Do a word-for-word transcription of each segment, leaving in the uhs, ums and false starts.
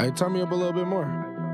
Hey, turn me up a little bit more.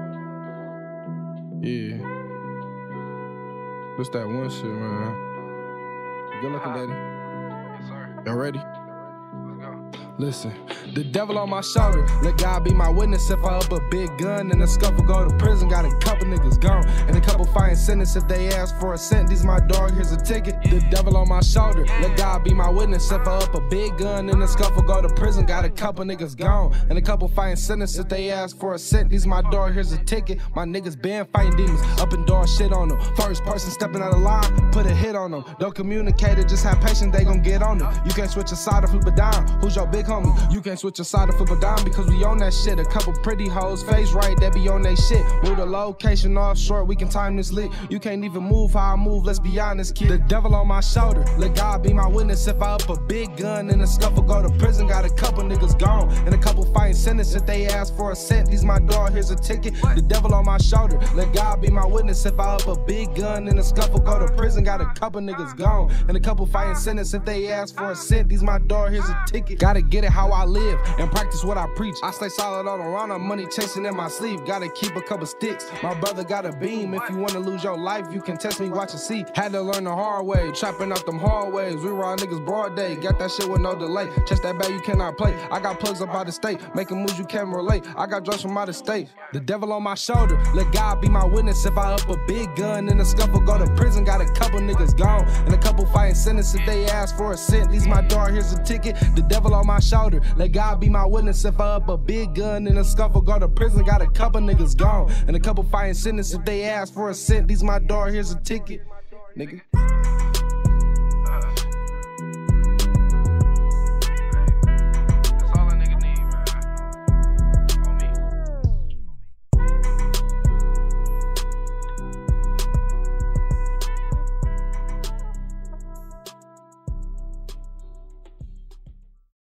Yeah. What's that one shit, man? Good looking, daddy. Yes, sir. Y'all ready? Let's go. Listen, the devil on my shoulder, let God be my witness. If I up a big gun and a scuffle, go to prison. Got a couple niggas gone and a couple fighting sentence. If they ask for a cent, these my dog, here's a ticket. The devil on my shoulder, let God be my witness. If I up a big gun and a scuffle, go to prison. Got a couple niggas gone and a couple fighting sentence. If they ask for a cent, these my dog, here's a ticket. My niggas been fighting demons, up and door shit on them. First person stepping out of line, put a hit on them. Don't communicate it, just have patience, they gon' get on them. You can't switch a side or flip a dime. Who's your big homie? You can't switch a side or flip a dime because we on that shit. A couple pretty hoes, face right, that be on they shit. Move the location off short, we can time this lit. You can't even move how I move, let's be honest, kid. The devil on my shoulder, let God be my witness. If I up a big gun and a scuffle, go to prison. Got a couple niggas gone and a couple fighting sentence. If they ask for a cent, these my dog, here's a ticket. The devil on my shoulder, let God be my witness. If I up a big gun and a scuffle, go to prison. Got a couple niggas gone and a couple fighting sentence. If they ask for a cent, these my dog, here's a ticket. Gotta get it how I live and practice what I preach. I stay solid all around, I'm money chasing in my sleeve. Gotta keep a couple sticks, my brother got a beam. If you wanna lose your life, you can test me, watch and see. Had to learn the hard way, trapping out them hallways. We raw niggas broad day, got that shit with no delay. Chest that bag you cannot play. I got plugs up out of state, making moves you can't relate. I got drugs from out of state. The devil on my shoulder, let God be my witness. If I up a big gun in a scuffle, go to prison. Got a couple niggas gone and a couple fighting sentence. If they ask for a cent, these my dog, here's a ticket. The devil on my shoulder, let God be my witness. If I up a big gun in a scuffle, go to prison. Got a couple niggas gone and a couple fighting sentence. If they ask for a cent, these my dog, here's a ticket, nigga.